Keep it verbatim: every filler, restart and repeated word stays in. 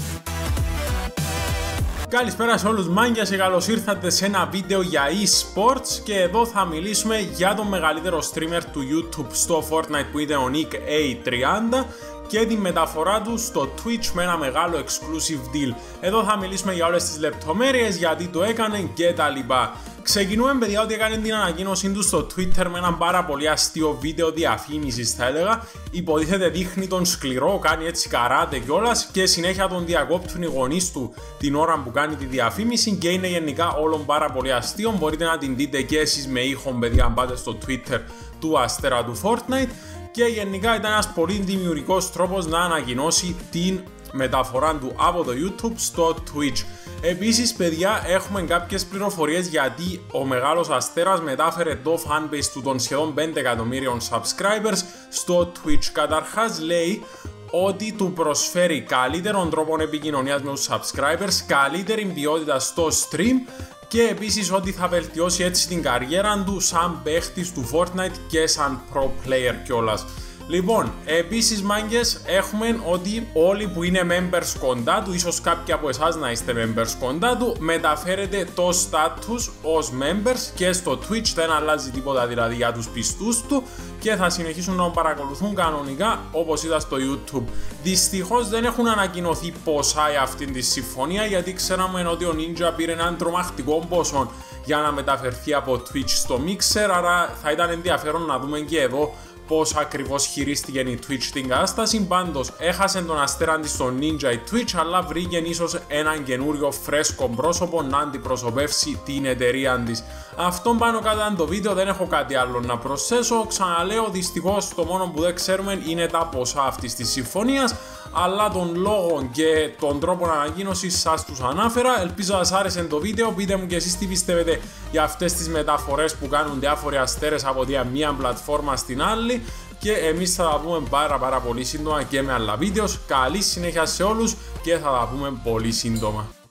Καλησπέρα σε όλους μάγκες και καλώς ήρθατε σε ένα βίντεο για e-sports και εδώ θα μιλήσουμε για τον μεγαλύτερο streamer του YouTube στο Fortnite που είναι ο Nick έι τριάντα και τη μεταφορά του στο Twitch με ένα μεγάλο exclusive deal. Εδώ θα μιλήσουμε για όλες τις λεπτομέρειες, γιατί το έκανε και τα λοιπά. Ξεκινούμε, παιδιά, ότι έκανε την ανακοίνωσή του στο Twitter με ένα πάρα πολύ αστείο βίντεο διαφήμισης, θα έλεγα. Υποτίθεται δείχνει τον σκληρό, κάνει έτσι καράτε κιόλας και συνέχεια τον διακόπτουν οι γονείς του την ώρα που κάνει τη διαφήμιση και είναι γενικά όλων πάρα πολύ αστείο. Μπορείτε να την δείτε και εσείς με ήχον, παιδιά, αν πάτε στο Twitter του αστέρα του Fortnite. Και γενικά ήταν ένας πολύ δημιουργικός τρόπος να ανακοινώσει την μεταφορά του από το YouTube στο Twitch. Επίσης, παιδιά, έχουμε κάποιες πληροφορίες γιατί ο μεγάλος αστέρας μετάφερε το fanbase του των σχεδόν πέντε εκατομμύριων subscribers στο Twitch. Καταρχάς λέει ότι του προσφέρει καλύτερον τρόπο επικοινωνίας με τους subscribers, καλύτερη ποιότητα στο stream και επίσης ότι θα βελτιώσει έτσι την καριέρα του σαν παίχτης του Fortnite και σαν pro player κιόλας. Λοιπόν, επίσης μάγκες, έχουμε ότι όλοι που είναι members κοντά του, ίσως κάποιοι από εσάς να είστε members κοντά του, μεταφέρετε το status ως members και στο Twitch, δεν αλλάζει τίποτα δηλαδή για τους πιστούς του και θα συνεχίσουν να παρακολουθούν κανονικά όπως είδα στο YouTube. Δυστυχώς δεν έχουν ανακοινωθεί ποσά για αυτήν τη συμφωνία, γιατί ξέραμε ότι ο Ninja πήρε έναν τρομακτικό ποσό για να μεταφερθεί από Twitch στο Mixer, άρα θα ήταν ενδιαφέρον να δούμε και εδώ πώς ακριβώς χειρίστηκε η Twitch την κατάσταση. Πάντως έχασε τον αστέρα της στο Ninja η Twitch, αλλά βρήκε ίσως έναν καινούριο φρέσκο πρόσωπο να αντιπροσωπεύσει την εταιρεία της. Αυτό πάνω κάτω ήταν το βίντεο, δεν έχω κάτι άλλο να προσθέσω. Ξαναλέω, δυστυχώς το μόνο που δεν ξέρουμε είναι τα ποσά αυτής της συμφωνίας, αλλά τον λόγο και τον τρόπο ανακοίνωσης σας τους ανάφερα. Ελπίζω να σας άρεσε το βίντεο. Πείτε μου και εσείς τι πιστεύετε για αυτές τις μεταφορές που κάνουν διάφοροι αστέρες από τη μία πλατφόρμα στην άλλη. Και εμείς θα τα πούμε πάρα πάρα πολύ σύντομα και με άλλα βίντεο. Καλή συνέχεια σε όλους και θα τα πούμε πολύ σύντομα.